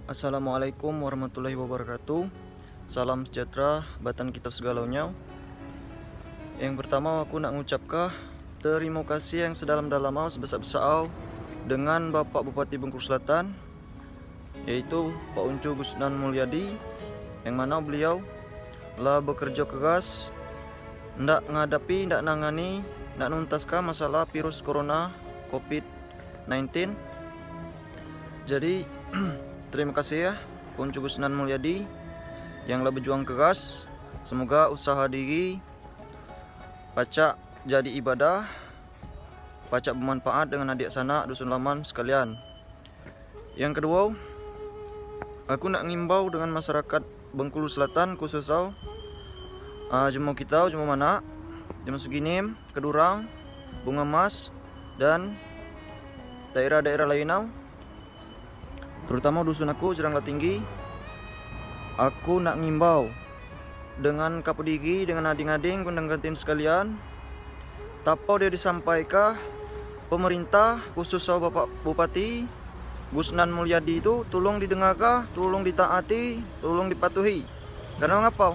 Assalamualaikum warahmatullahi wabarakatuh. Salam sejahtera batan kita segalanya. Yang pertama aku nak ngucapkan terima kasih yang sedalam-dalamnya sebesar-besar dengan Bapak Bupati Bengkulu Selatan, yaitu Pak Uncu Gusnan Mulyadi, yang mana beliau lah bekerja keras ndak nangani, ndak nuntaskan masalah virus corona COVID-19. Jadi terima kasih ya Uncu Gusnan Mulyadi yang lah berjuang keras. Semoga usaha diri pacak jadi ibadah, pacak bermanfaat dengan adik sanak dusun laman sekalian. Yang kedua, aku nak ngimbau dengan masyarakat Bengkulu Selatan khususnya jemaah kita, jemaah mana, jemaah Suginim, Kedurang, Bunga Mas, dan daerah-daerah lainnya, terutama dusun aku Jerangla Tinggi. Aku nak ngimbau dengan kapedigi, dengan ading-ading kundang gantin sekalian, tapau dia disampaikan pemerintah khususnya Bapak Bupati Gusnan Mulyadi itu tolong didengarkan, tolong ditaati, tolong dipatuhi. Karena ngapa?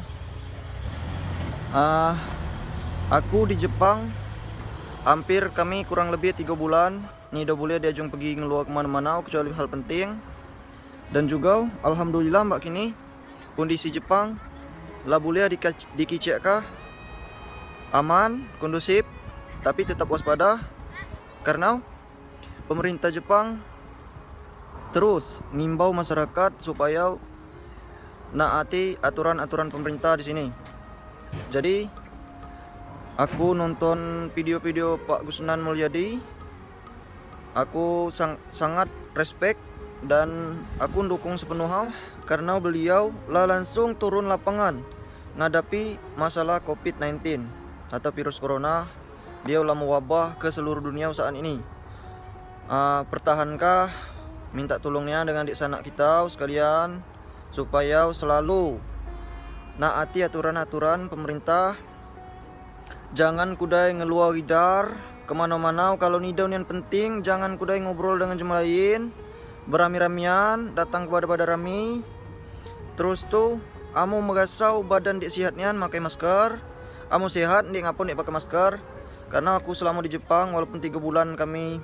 Aku di Jepang hampir kami kurang lebih 3 bulan. Ini udah boleh diajung pergi ngeluar kemana-mana kecuali hal penting. Dan juga alhamdulillah mbak kini kondisi Jepang lah boleh dikicekah aman, kondusif, tapi tetap waspada karena pemerintah Jepang terus ngimbau masyarakat supaya naati aturan-aturan pemerintah di sini. Jadi aku nonton video-video Pak Gusnan Mulyadi, aku sangat respect dan aku dukung sepenuhnya karena beliau lah langsung turun lapangan ngadapi masalah COVID-19 atau virus corona. Dia lah mewabah ke seluruh dunia saat ini. Pertahankah, minta tolongnya dengan adik sanak kita sekalian supaya selalu naati aturan-aturan pemerintah. Jangan kudai ngeluar idar kemana-mana. Kalau nidau yang penting, jangan kudai ngobrol dengan jemaah lain, berami-ramian, datang kepada rami. Terus tuh amu megasau badan dik sehatnya pakai masker. Amu sehat dik ngapun dik pakai masker. Karena aku selama di Jepang walaupun 3 bulan kami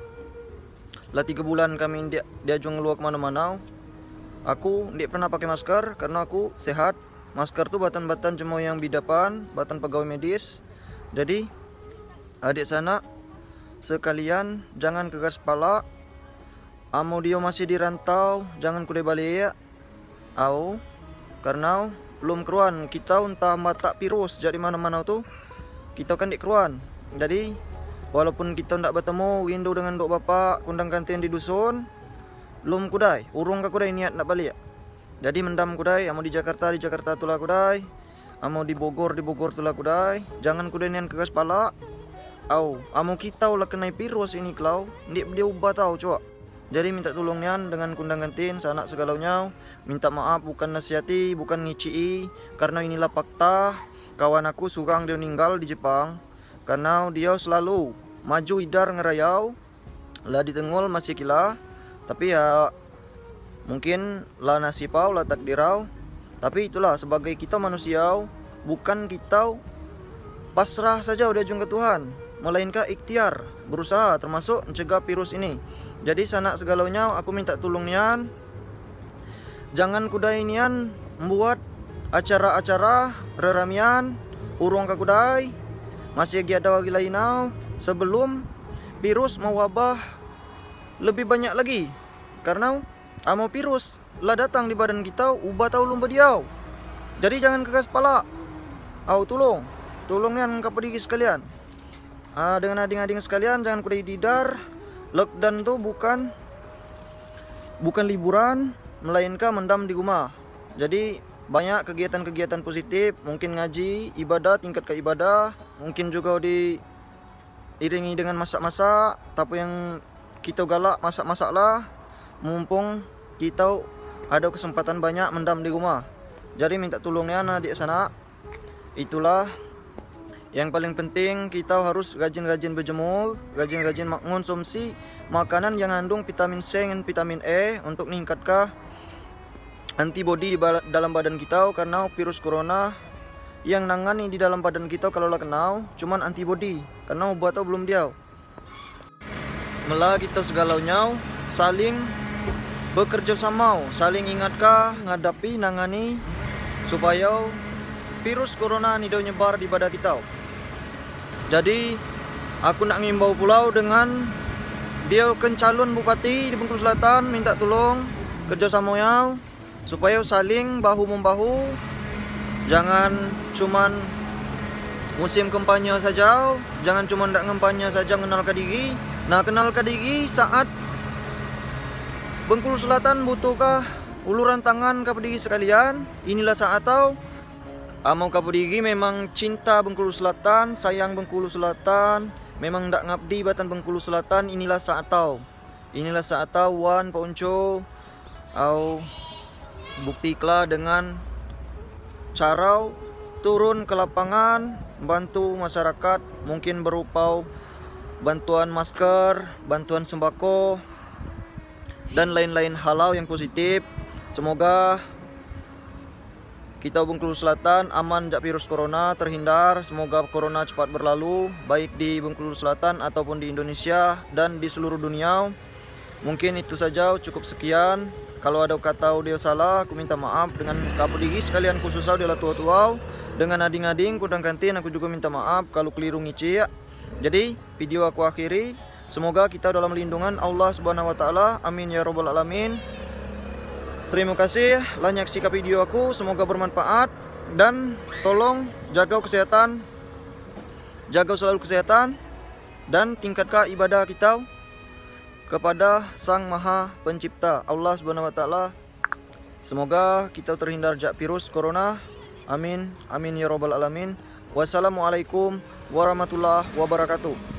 diajung ngeluar kemana-mana, aku dik pernah pakai masker karena aku sehat. Masker tuh batan-batan jemaah yang bidapan, batan pegawai medis. Jadi adik sana sekalian jangan kegas kepala. Amo dia masih dirantau, jangan kude balik karena belum keruan kita entah mata virus jadi mana-mana tuh kita kan di keruan. Jadi walaupun kita ndak bertemu windu dengan dok bapak kundang kantin di dusun, belum kudai urung ka kudai niat nak balik. Jadi mendam kudai, amo di Jakarta tulah kudai, amo di Bogor tulah kudai. Jangan kudai nian kegas pala. Amo kita lah kena virus ini klau, ndik dia ubah tau coba. Jadi minta tolong nian dengan kundang gantin sanak segalanya. Minta maaf bukan nasihati, bukan ngicii, karena inilah fakta. Kawan aku surang dia meninggal di Jepang karena dia selalu maju idar ngerayau lah ditengol masih kila. Tapi ya mungkin lah nasibau lah takdirau. Tapi itulah sebagai kita manusia, bukan kita pasrah saja udah jung ke Tuhan, melainkan ikhtiar berusaha termasuk mencegah virus ini. Jadi sanak segalanya aku minta tolong nian, jangan kudai nian membuat acara-acara reramian urung ka kudai masih ada lagi lainau sebelum virus mewabah lebih banyak lagi. Karena amo virus lah datang di badan kita ubah tahu lumba diau. Jadi jangan kegas kepala. Tolong nian kapedigi sekalian. Dengan ading-ading sekalian jangan kudai didar. Lockdown tuh bukan liburan, melainkan mendam di rumah. Jadi banyak kegiatan-kegiatan positif, mungkin ngaji, ibadah, tingkat ke ibadah, mungkin juga diiringi dengan masak-masak. Tapi yang kita galak masak-masak lah, mumpung kita ada kesempatan banyak mendam di rumah. Jadi minta tolongnya adik sana. Itulah yang paling penting, kita harus rajin-rajin berjemur, rajin-rajin mengonsumsi makanan yang mengandung vitamin C dan vitamin E untuk meningkatkan antibody dalam badan kita karena virus corona. Yang nangani di dalam badan kita kalau lah kenal cuman antibody, karena obat tau belum dia. Malah kita segalaunya saling bekerja sama, saling ingatkah ngadapi nangani supaya virus corona ini tidak nyebar di badan kita. Jadi aku nak ngimbau pulau dengan dia calon bupati di Bengkulu Selatan, minta tolong kerjasamanya supaya saling bahu membahu. Jangan cuman musim kampanye saja, jangan cuman ndak kampanye saja kenalkan diri. Nah, kenalkan diri saat Bengkulu Selatan butuhkah uluran tangan ke diri sekalian. Inilah saat tau mau ke diri memang cinta Bengkulu Selatan, sayang Bengkulu Selatan, memang ndak ngabdi batan Bengkulu Selatan. Inilah saat tau. Inilah saat tau wan Ponco au buktiklah dengan cara turun ke lapangan bantu masyarakat, mungkin berupa bantuan masker, bantuan sembako, dan lain-lain hal yang positif. Semoga kita Bengkulu Selatan aman dari virus corona, terhindar. Semoga corona cepat berlalu, baik di Bengkulu Selatan ataupun di Indonesia dan di seluruh dunia. Mungkin itu saja, cukup sekian. Kalau ada kata dia salah, aku minta maaf dengan kapu diri sekalian, khususnya dia tua-tua. Dengan ading-ading kudang kantin, aku juga minta maaf kalau keliru ngicik. Jadi video aku akhiri. Semoga kita dalam lindungan Allah Subhanahu wa taala. Amin ya rabbal alamin. Terima kasih lah nyaksikan video aku, semoga bermanfaat dan tolong jaga kesehatan. Jaga selalu kesehatan dan tingkatkan ibadah kita kepada Sang Maha Pencipta Allah Subhanahu wa taala. Semoga kita terhindar dari virus corona. Amin. Amin ya rabbal alamin. Wassalamualaikum warahmatullahi wabarakatuh.